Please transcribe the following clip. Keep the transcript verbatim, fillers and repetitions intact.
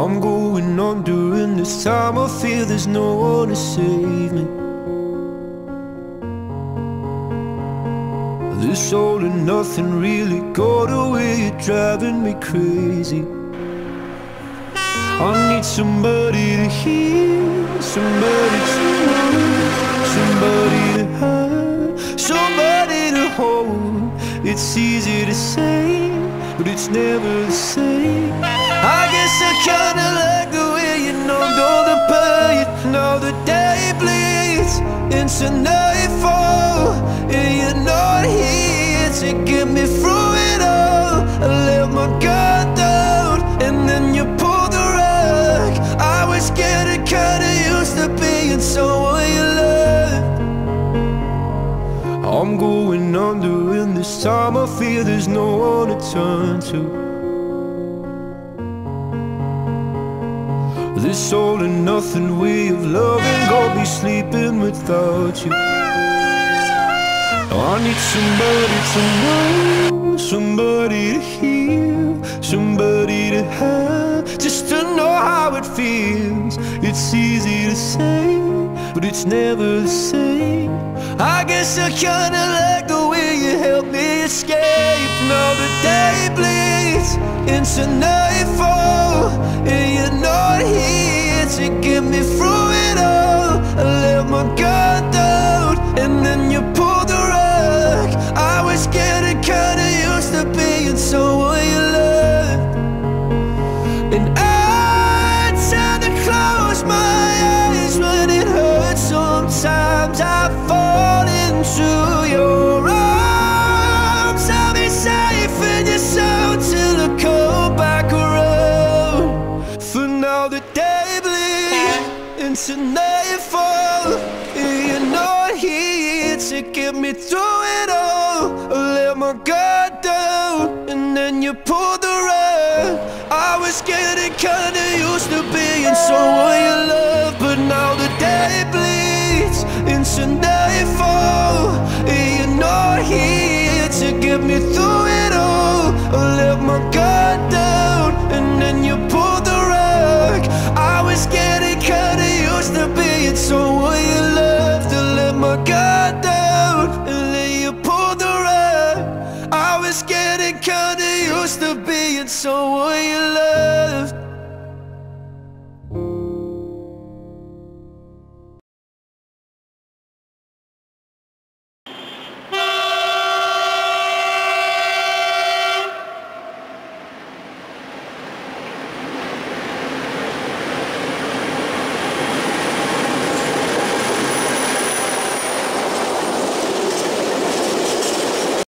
I'm going on during this time. I feel there's no one to save me. This all and nothing really got away, you're driving me crazy. I need somebody to hear, somebody to know, somebody to have, somebody to hold. It's easy to say, but it's never the same. I guess I kinda like the way you numbed all the pain. Now the day bleeds into nightfall, and you're not here to get me through it all. I let my guard down, and then you pulled the rug. I was getting kinda used to being someone you loved. I'm going under, and this time I feel there's no one to turn to. This all and nothing way of loving got me sleeping without you. I need somebody to know, somebody to hear, somebody to have, just to know how it feels. It's easy to say, but it's never the same. I guess I kinda like the way you helped me escape. Now the day bleeds into nightfall, and you're not here to get me through it all. I let my guard down, and then you pulled the rug. I was getting kinda used to being someone you loved, and I tend to close my eyes when it hurts. Sometimes I fall into your arms. I'll be safe in your soul till I come back around. For now the day bleeds into nightfall, and you're not here to get me through it all. I let my guard down, and then you pulled the rug. I was getting kinda used to being someone you love, but now the day bleeds into nightfall, and you're not here to get me through it all. I let my guard down, and then you pulled the rug. I was getting kinda used to being someone you loved. I let my guard down, and then you pulled the rug. I was getting kinda used to being someone you loved.